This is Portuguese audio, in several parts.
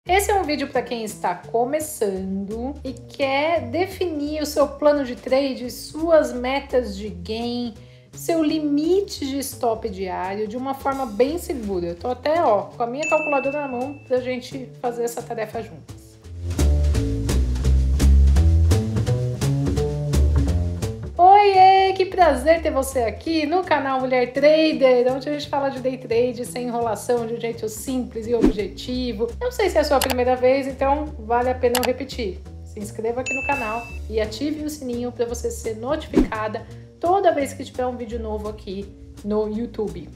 Esse é um vídeo para quem está começando e quer definir o seu plano de trade, suas metas de gain, seu limite de stop diário de uma forma bem segura. Eu tô até com a minha calculadora na mão pra gente fazer essa tarefa juntas. Oiê, que prazer ter você aqui no canal Mulher Trader, onde a gente fala de day trade sem enrolação, de um jeito simples e objetivo. Não sei se é a sua primeira vez, então vale a pena eu repetir. Se inscreva aqui no canal e ative o sininho para você ser notificada toda vez que tiver um vídeo novo aqui no YouTube.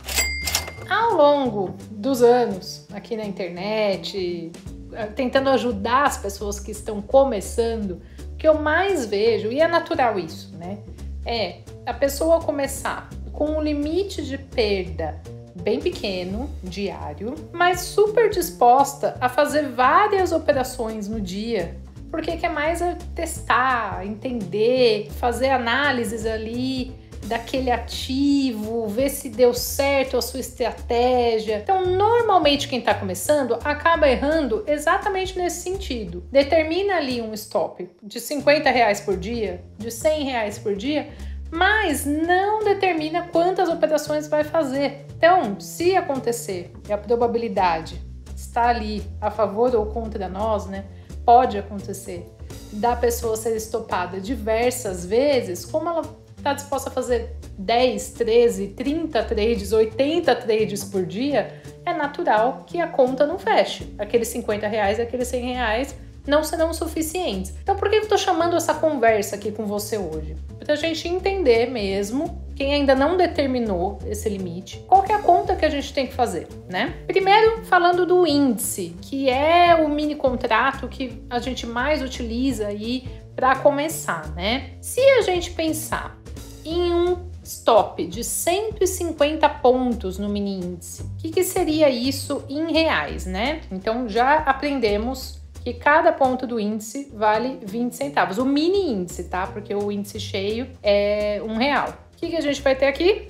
Ao longo dos anos aqui na internet, tentando ajudar as pessoas que estão começando, o que eu mais vejo, e é natural isso, né? É a pessoa começar com um limite de perda bem pequeno, diário, mas super disposta a fazer várias operações no dia, porque quer mais testar, entender, fazer análises ali daquele ativo, ver se deu certo a sua estratégia. Então, normalmente quem está começando acaba errando exatamente nesse sentido. Determina ali um stop de R$50 por dia, de R$100 por dia, mas não determina quantas operações vai fazer. Então, se acontecer, e a probabilidade está ali a favor ou contra nós, né? Pode acontecer da pessoa ser estopada diversas vezes, como ela está disposta a fazer 10, 13, 30 trades, 80 trades por dia, é natural que a conta não feche. Aqueles R$50, aqueles R$100 não serão suficientes. Então, por que eu estou chamando essa conversa aqui com você hoje? Para a gente entender mesmo, quem ainda não determinou esse limite, qual que é a conta que a gente tem que fazer, né? Primeiro, falando do índice, que é o mini contrato que a gente mais utiliza aí para começar, né? Se a gente pensar em um stop de 150 pontos no mini índice, o que seria isso em reais, né? Então já aprendemos que cada ponto do índice vale 20 centavos. O mini índice, tá? Porque o índice cheio é R$1. O que a gente vai ter aqui?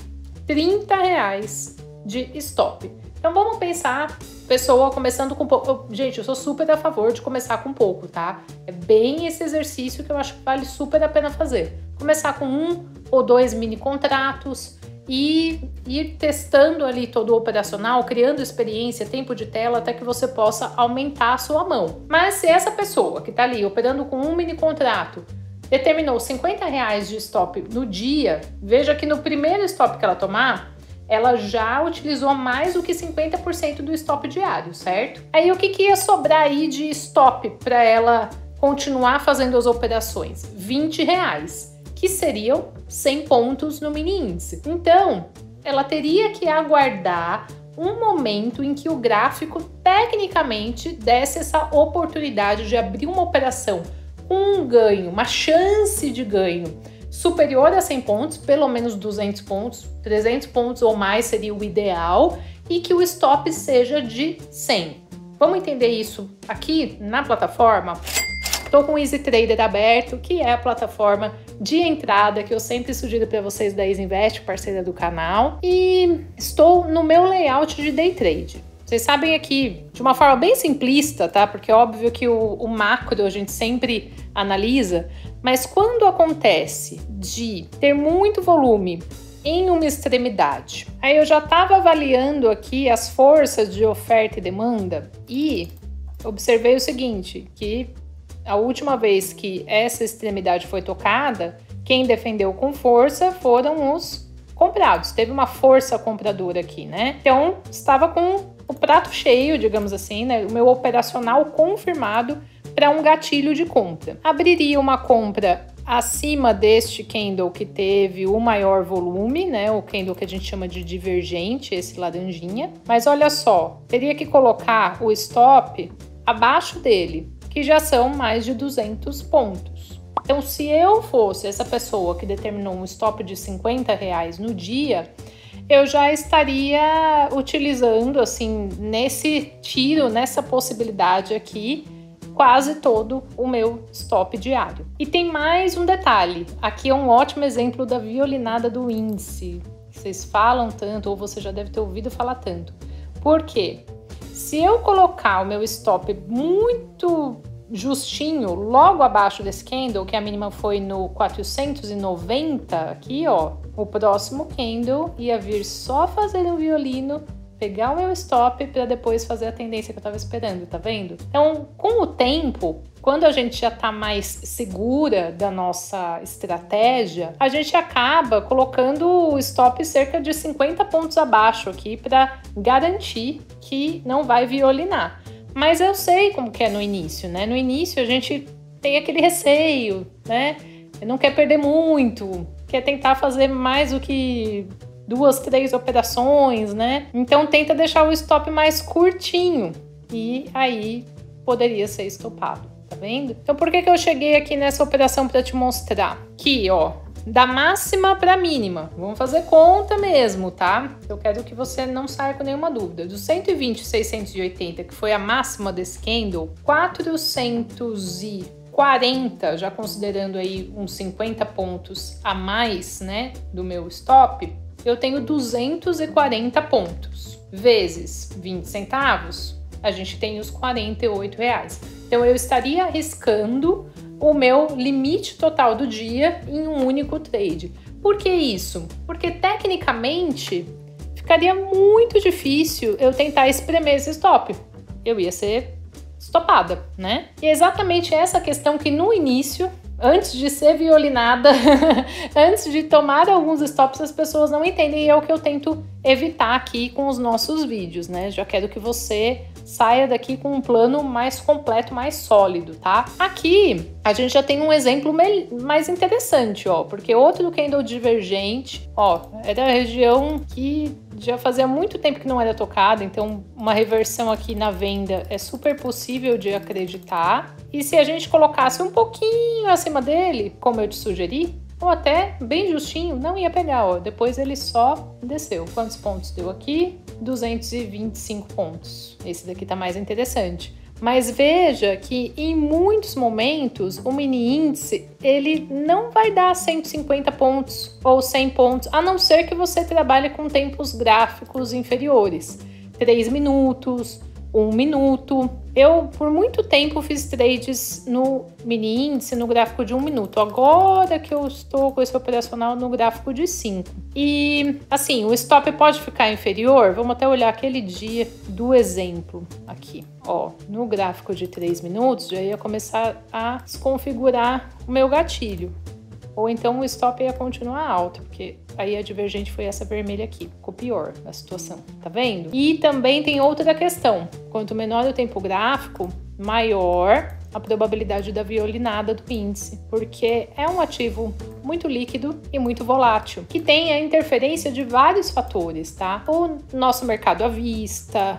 R$30 de stop. Então vamos pensar, pessoa começando com pouco. Gente, eu sou super a favor de começar com pouco, tá? É bem esse exercício que eu acho que vale super a pena fazer. Começar com 1 ou 2 mini contratos e ir testando ali todo o operacional, criando experiência, tempo de tela, até que você possa aumentar a sua mão. Mas se essa pessoa que tá ali operando com um mini contrato determinou R$50 de stop no dia, veja que no primeiro stop que ela tomar, ela já utilizou mais do que 50% do stop diário, certo? Aí o que ia sobrar aí de stop para ela continuar fazendo as operações? R$20, que seriam 100 pontos no mini índice. Então, ela teria que aguardar um momento em que o gráfico tecnicamente desse essa oportunidade de abrir uma operação com um ganho, uma chance de ganho superior a 100 pontos, pelo menos 200 pontos, 300 pontos ou mais seria o ideal, e que o stop seja de 100. Vamos entender isso aqui na plataforma? Estou com o Easy Trader aberto, que é a plataforma de entrada que eu sempre sugiro para vocês da Easy Invest, parceira do canal, e estou no meu layout de day trade. Vocês sabem aqui, de uma forma bem simplista, tá? Porque é óbvio que o macro a gente sempre analisa, mas quando acontece de ter muito volume em uma extremidade, aí eu já estava avaliando aqui as forças de oferta e demanda e observei o seguinte, que a última vez que essa extremidade foi tocada, quem defendeu com força foram os comprados. Teve uma força compradora aqui, né? Então, estava com o prato cheio, digamos assim, né? O meu operacional confirmado para um gatilho de compra. Abriria uma compra acima deste candle que teve o maior volume, né? O candle que a gente chama de divergente, esse laranjinha. Mas olha só, teria que colocar o stop abaixo dele, que já são mais de 200 pontos. Então, se eu fosse essa pessoa que determinou um stop de R$50 no dia, eu já estaria utilizando, assim, nesse tiro, nessa possibilidade aqui, quase todo o meu stop diário. E tem mais um detalhe, aqui é um ótimo exemplo da violinada do índice. Vocês falam tanto, ou você já deve ter ouvido falar tanto. Por quê? Se eu colocar o meu stop muito justinho, logo abaixo desse candle, que a mínima foi no 490 aqui, ó, o próximo candle ia vir só fazer um violino, pegar o meu stop para depois fazer a tendência que eu tava esperando, tá vendo? Então, com o tempo, quando a gente já tá mais segura da nossa estratégia, a gente acaba colocando o stop cerca de 50 pontos abaixo aqui para garantir que não vai violinar. Mas eu sei como que é no início, né? No início a gente tem aquele receio, né? Não quer perder muito, quer tentar fazer mais do que 2, 3 operações, né? Então tenta deixar o stop mais curtinho e aí poderia ser estopado, tá vendo? Então por que eu cheguei aqui nessa operação para te mostrar? Aqui, ó, da máxima para mínima. Vamos fazer conta mesmo, tá? Eu quero que você não saia com nenhuma dúvida. Do 120,680, que foi a máxima desse candle, 440, já considerando aí uns 50 pontos a mais, né, do meu stop, eu tenho 240 pontos. Vezes 20 centavos, a gente tem os R$48. Então eu estaria arriscando o meu limite total do dia em um único trade. Por que isso? Porque tecnicamente ficaria muito difícil eu tentar espremer esse stop. Eu ia ser estopada, né? E é exatamente essa questão que no início, antes de ser violinada, antes de tomar alguns stops, as pessoas não entendem, e é o que eu tento evitar aqui com os nossos vídeos, né? Já quero que você saia daqui com um plano mais completo, mais sólido, tá? Aqui a gente já tem um exemplo mais interessante, ó, porque outro candle divergente, ó, era a região que já fazia muito tempo que não era tocada, então uma reversão aqui na venda é super possível de acreditar. E se a gente colocasse um pouquinho acima dele, como eu te sugeri, ou até bem justinho, não ia pegar, ó. Depois ele só desceu. Quantos pontos deu aqui? 225 pontos. Esse daqui tá mais interessante. Mas veja que em muitos momentos o mini índice ele não vai dar 150 pontos ou 100 pontos, a não ser que você trabalhe com tempos gráficos inferiores. 3 minutos, 1 minuto. Eu, por muito tempo, fiz trades no mini índice, no gráfico de 1 minuto. Agora que eu estou com esse operacional no gráfico de 5. E, assim, o stop pode ficar inferior? Vamos até olhar aquele dia do exemplo aqui. Ó, no gráfico de 3 minutos, já ia começar a desconfigurar o meu gatilho. Ou então o stop ia continuar alto, porque aí a divergente foi essa vermelha aqui. Ficou pior a situação, tá vendo? E também tem outra questão. Quanto menor o tempo gráfico, maior a probabilidade da violinada do índice, porque é um ativo muito líquido e muito volátil, que tem a interferência de vários fatores, tá? O nosso mercado à vista,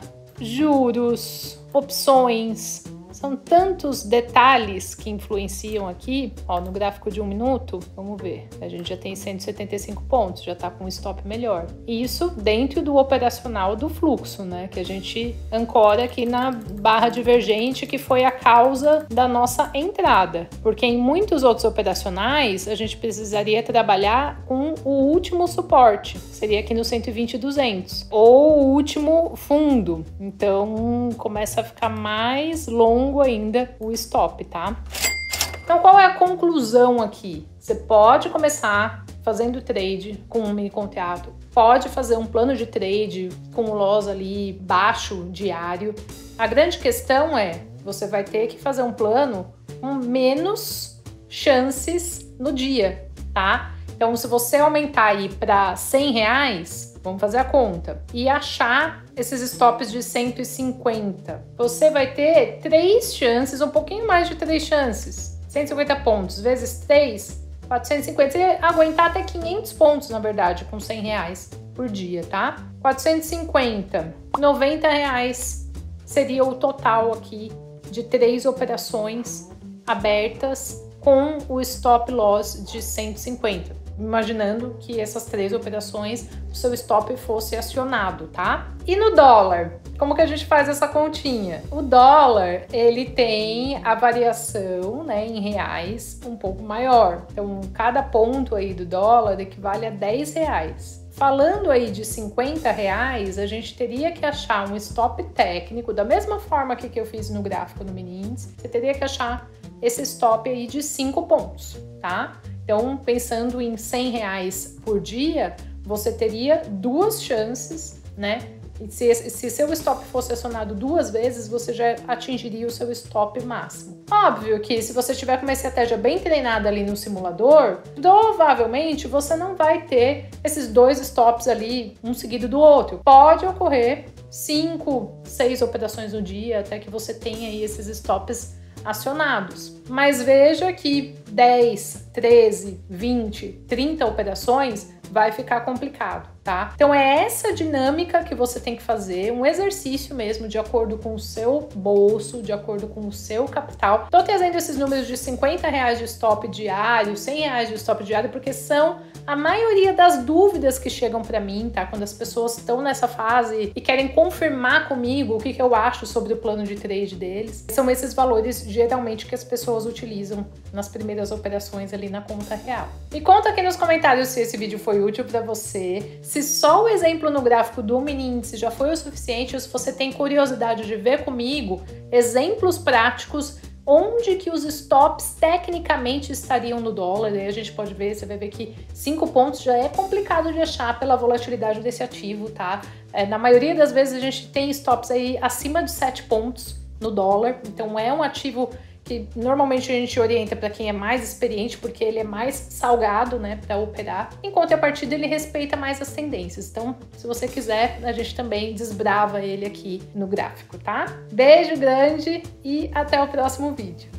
juros, opções. São tantos detalhes que influenciam aqui, ó, no gráfico de 1 minuto, vamos ver, a gente já tem 175 pontos, já tá com um stop melhor. Isso dentro do operacional do fluxo, né, que a gente ancora aqui na barra divergente, que foi a causa da nossa entrada, porque em muitos outros operacionais, a gente precisaria trabalhar com o último suporte, que seria aqui no 120,200, ou o último fundo, então começa a ficar mais longo ainda o stop, tá? Então, qual é a conclusão aqui? Você pode começar fazendo trade com um mini contrato, pode fazer um plano de trade com o loss ali baixo diário. A grande questão é, você vai ter que fazer um plano com menos chances no dia, tá? Então, se você aumentar aí para R$100, vamos fazer a conta, e achar esses stops de 150, você vai ter 3 chances, um pouquinho mais de 3 chances. 150 pontos vezes 3, 450. Você aguentar até 500 pontos, na verdade, com R$100 por dia, tá? 450, R$90 seria o total aqui de 3 operações abertas com o stop loss de 150. Imaginando que essas 3 operações, o seu stop fosse acionado, tá? E no dólar, como que a gente faz essa continha? O dólar, ele tem a variação, né, em reais um pouco maior. Então, cada ponto aí do dólar equivale a R$10. falando aí de R$50, a gente teria que achar um stop técnico, da mesma forma que eu fiz no gráfico no mini índice, você teria que achar esse stop aí de 5 pontos, tá? Então, pensando em R$100 por dia, você teria 2 chances, né? E se seu stop fosse acionado 2 vezes, você já atingiria o seu stop máximo. Óbvio que se você tiver com uma estratégia bem treinada ali no simulador, provavelmente você não vai ter esses 2 stops ali, um seguido do outro. Pode ocorrer 5, 6 operações no dia, até que você tenha aí esses stops acionados. Mas veja que 10, 13, 20, 30 operações vai ficar complicado, tá? Então é essa dinâmica que você tem que fazer, um exercício mesmo de acordo com o seu bolso, de acordo com o seu capital. Tô trazendo esses números de R$50 de stop diário, R$100 de stop diário, porque são a maioria das dúvidas que chegam para mim, tá? Quando as pessoas estão nessa fase e querem confirmar comigo o que eu acho sobre o plano de trade deles, são esses valores geralmente que as pessoas utilizam nas primeiras operações ali na conta real. Me conta aqui nos comentários se esse vídeo foi útil para você, se só o exemplo no gráfico do mini índice já foi o suficiente, ou se você tem curiosidade de ver comigo exemplos práticos onde que os stops tecnicamente estariam no dólar. Aí a gente pode ver, você vai ver que 5 pontos já é complicado de achar pela volatilidade desse ativo, tá? Na maioria das vezes a gente tem stops aí acima de 7 pontos no dólar, então é um ativo que normalmente a gente orienta para quem é mais experiente, porque ele é mais salgado, né, para operar, enquanto a partida ele respeita mais as tendências. Então, se você quiser, a gente também desbrava ele aqui no gráfico, tá? Beijo grande e até o próximo vídeo.